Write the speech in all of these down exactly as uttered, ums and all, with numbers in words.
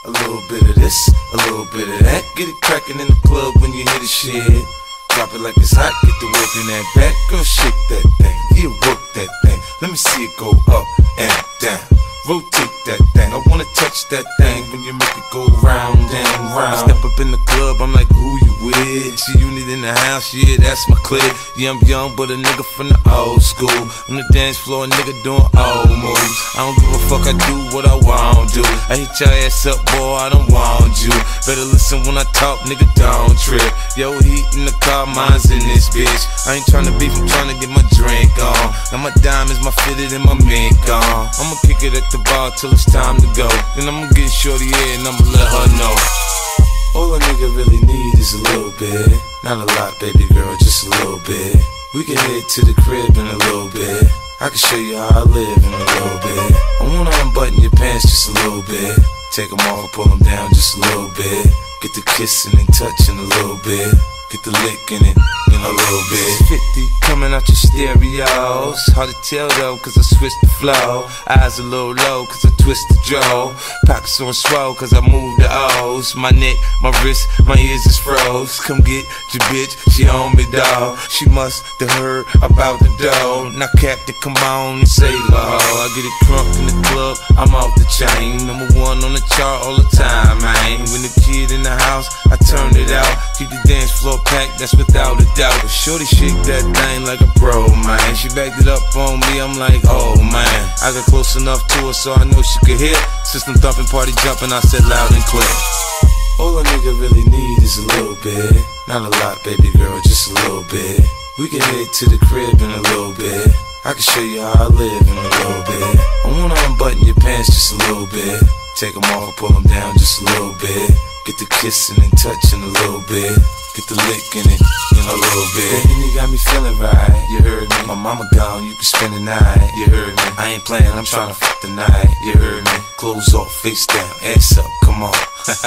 A little bit of this, a little bit of that. Get it crackin' in the club when you hear the shit. Drop it like it's hot, get the work in that back. Girl, shake that thing, yeah, work that thing. Let me see it go up and down. Rotate that thing, I wanna touch that thing when you make it go round and round. Step up in the club, I'm like, who you with? See unit in the house, yeah, that's my clique. Yeah, I'm young, but a nigga from the old school. On the dance floor, a nigga doing old moves. I don't give a fuck, I do what I want to. I hit your ass up, boy, I don't want you. Better listen when I talk, nigga, don't trip. Yo, heat in the car, mine's in this bitch. I ain't tryna beef, I'm tryna get my drink on. Now my diamonds, my fitted, and my mink on. I'ma kick it at the bar till it's time to go. Then I'ma get shorty here and I'ma let her know. All a nigga really need is a little bit. Not a lot, baby girl, just a little bit. We can head to the crib in a little bit. I can show you how I live in a little bit. I wanna unbutton your pants just a little bit. Take them off, pull them down just a little bit. Get the kissing and touching a little bit. Get the licking it in a little bit. fifty coming out your stereos. Hard to tell though, cause I switched the flow. Eyes a little low, cause I twist the jaw. Pockets on swole, cause I move the O's. My neck, my wrist, my ears is froze. Come get your bitch, she on me, dawg. She must have heard about the dough. Now Captain, come on and save her hoe. I get it crunk in the club, I'm off the chain. Number one on the chart all the time, man. When the kid in the house, I turn it out. Keep the dance floor packed, that's without a doubt. But shorty shake that thing like a pro, man. She backed it up on me, I'm like, oh man. I got close enough to her so I know she could hear. System thumping, party jumping, I said loud and clear. All a nigga really need is a little bit. Not a lot, baby girl, just a little bit. We can head to the crib in a little bit. I can show you how I live in a little bit. I wanna unbutton your pants just a little bit. Take them off, pull them down just a little bit. Get the kissing and touching a little bit. Get the licking it in a little bit. Baby, you got me feeling right, you heard me. My mama gone, you can spend the night, you heard me. I ain't playing, I'm trying to fuck the night, you heard me. Clothes off, face down, ass up, come on.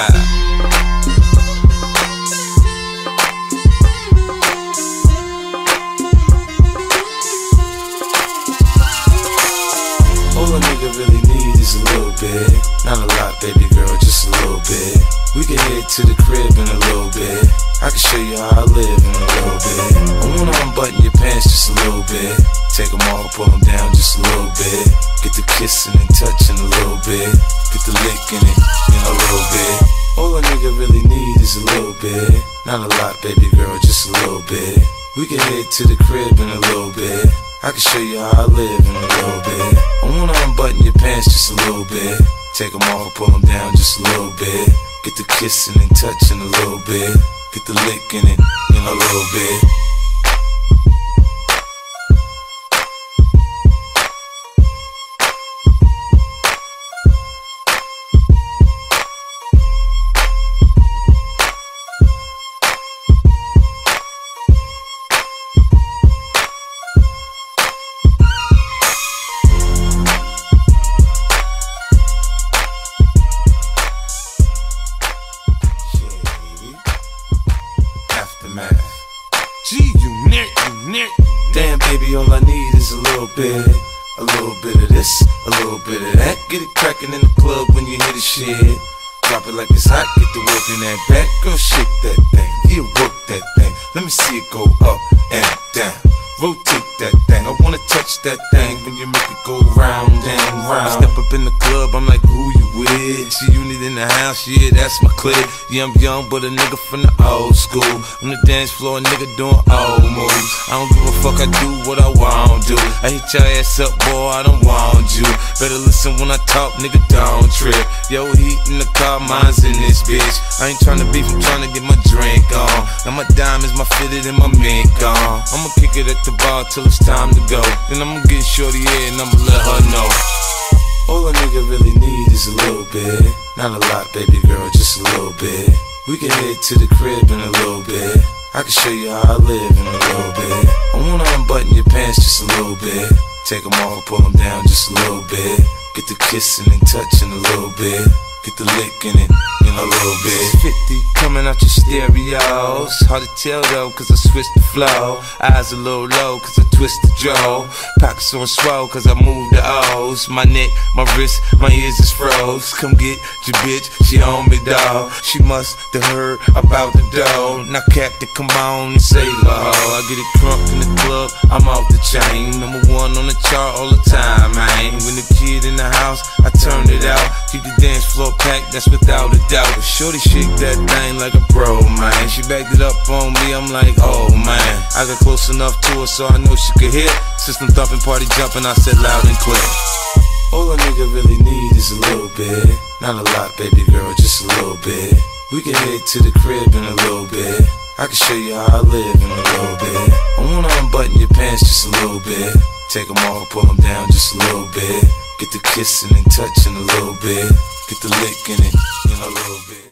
All a nigga really need is a little bit. Not a lot, baby girl, just a little bit. We can head to the crib in a little bit. I can show you how I live in a little bit. I wanna unbutton your pants just a little bit. Take them off, pull them down just a little bit. Get the kissing and touching a little bit. Get the licking it in a little bit. All a nigga really need is a little bit. Not a lot, baby girl, just a little bit. We can head to the crib in a little bit. I can show you how I live in a little bit. I wanna unbutton your pants just a little bit. Take them off, pull them down just a little bit. Get the kissing and touching a little bit. Get the licking it in a little bit. Gee, you nerd, you nerd. Damn, baby, all I need is a little bit. A little bit of this, a little bit of that. Get it crackin' in the club when you hear the shit. Drop it like it's hot, get the work in that back. Girl, shake that thing, yeah, work that thing. Let me see it go up and down. Rotate that thing, I wanna touch that thing when you make it go round and round. I step up in the club, I'm like, who you with? See unit in the house, yeah, that's my clique. Yeah, I'm young, but a nigga from the old school. On the dance floor, a nigga doing old moves. I don't give a fuck, I do what I want to. I hit your ass up, boy, I don't want you. Better listen when I talk, nigga, don't trip. Yo, heat in the car, mine's in this bitch. I ain't tryna beef, I'm tryna get my drink on. Now my diamonds, my fitted, and my mink on. I'ma kick it at the bar till it's time to go. Then I'ma get shorty here and I'ma let her know. All a nigga really need is a little bit. Not a lot, baby girl, just a little bit. We can head to the crib in a little bit. I can show you how I live in a little bit. I wanna unbutton your pants just a little bit. Take them off, pull them down just a little bit. Get the kissing and touching a little bit. Get the licking it in a little bit. fifty coming out your stereos. Hard to tell though, cause I switched the flow. Eyes a little low, cause I twist the jaw. Pockets on swole, cause I move the O's. My neck, my wrist, my ears is froze. Come get your bitch, she on me, dawg. She must have heard about the dough. Now Captain, come on and say la ho. I get it crunk in the club, I'm off the chain. Number one on the chart all the time, man. When the kid in the house, I turn it out. Keep the dance floor packed, that's without a doubt. But shorty shake that thing like a pro, man. She backed it up on me, I'm like, oh man. I got close enough to her so I know she could hear. System thumping, party jumping, I said loud and clear. All a nigga really need is a little bit. Not a lot, baby girl, just a little bit. We can head to the crib in a little bit. I can show you how I live in a little bit. I wanna unbutton your pants just a little bit. Take them off, pull them down just a little bit. Get the kissing and touching a little bit. Get the licking it in a little bit.